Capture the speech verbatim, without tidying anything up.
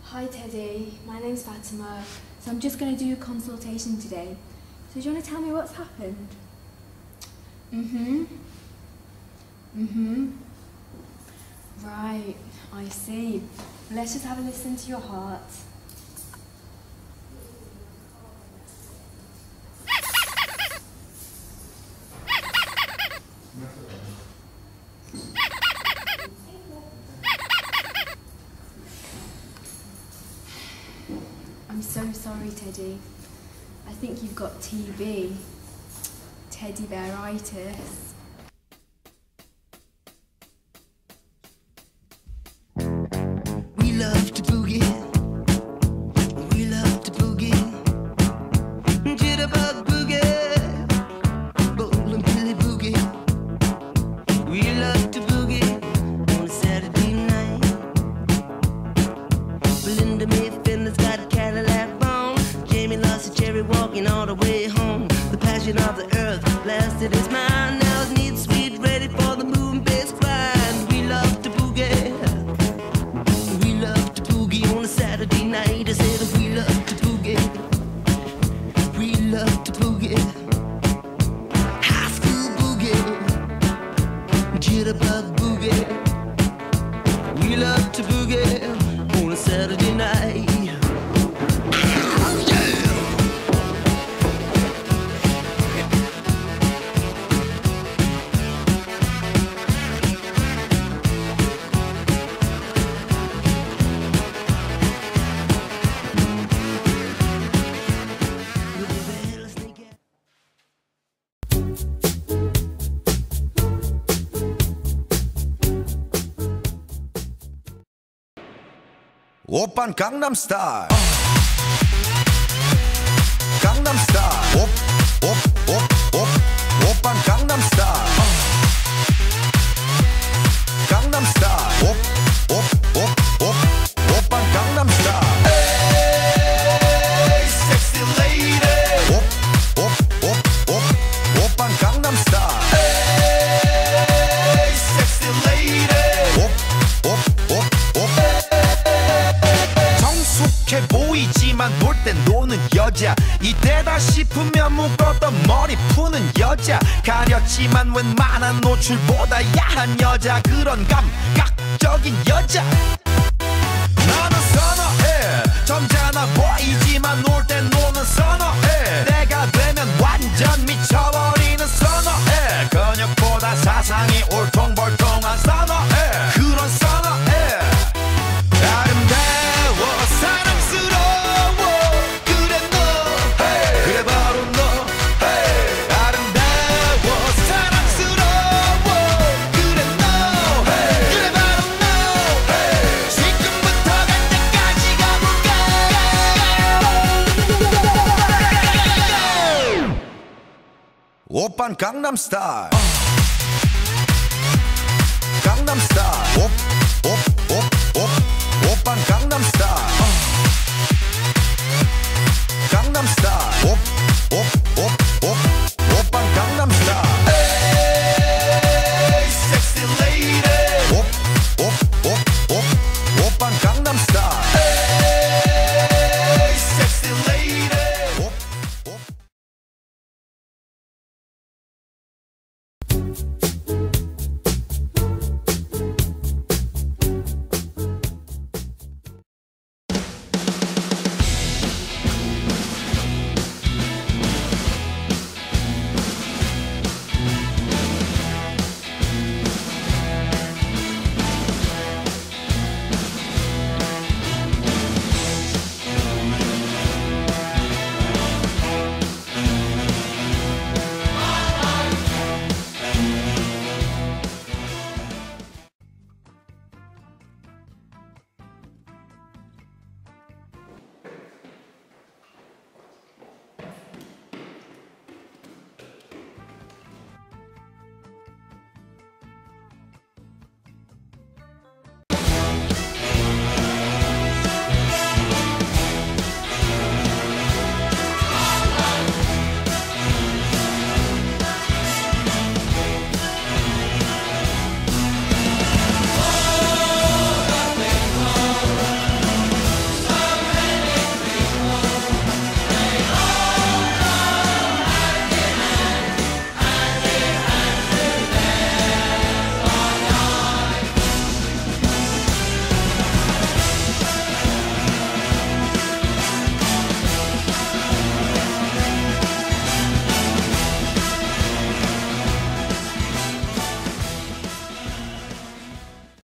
Hi Teddy, my name's Fatima, so I'm just going to do a consultation today. So do you want to tell me what's happened? Mm-hmm. Mm-hmm. Right, I see. Let's just have a listen to your heart. I'm so sorry, Teddy. I think you've got T B. Teddy bearitis. We love to boogie. We love to boogie. Jitterbug boogie. Bowling Billy boogie. We love to boogie on a Saturday night. Belinda Mayfinder's got a Cadillac bone. Jamie lost a cherry walking all the way home. The passion of the earth blasted his mind. Now his neat sweet ready for the moon bass grind. We love to boogie. We love to boogie on a Saturday night. I said we love to boogie. We love to boogie. High school boogie. Jitterbug boogie. We love to boogie on a Saturday night. 오빤 강남스타일 강남스타일 옵옵옵옵 오빤 강남스타일 강남스타일 옵옵옵옵 오빤 강남스타일 에이 섹시 레이디 옵옵옵옵 오빤 강남스타일 에이 섹시 레이디 옵옵옵옵 성숙해 보이지만 놀 땐 노는 여자 이때다 싶으면 묶었던 머리 푸는 여자 가렸지만 웬만한 노출보다 야한 여자 그런 감각적인 여자 나는 선어해 점잖아 보이지만 놀 땐 노는 선어해 내가 되면 완전 미쳐버리는 선어해 근육보다 사상이 울퉁불퉁한 선어해 그런 선어해 아름다워 사랑스러워 그래 너 hey. 그래 바로 너 hey. 아름다워 사랑스러워 그래 너 hey. 그래 바로 너 hey. 지금부터 갈 때까지 가볼까 오빤 강남스타일